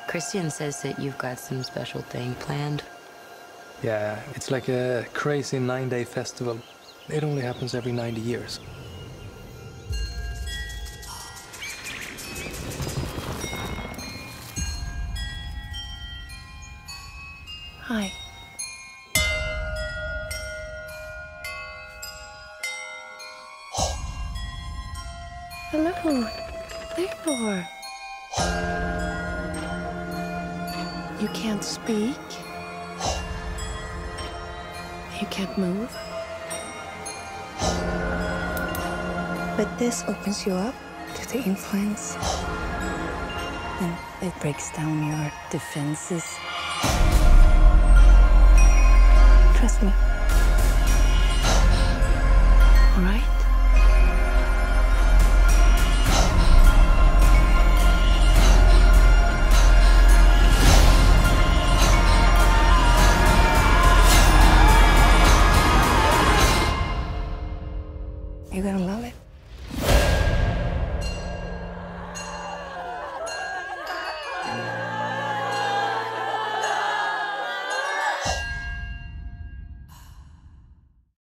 Christian says that you've got some special thing planned. Yeah, it's like a crazy 9-day festival. It only happens every 90 years. Hi. Hello. Theodore. You can't speak? You can't move? But this opens you up to the influence. And it breaks down your defenses. Trust me.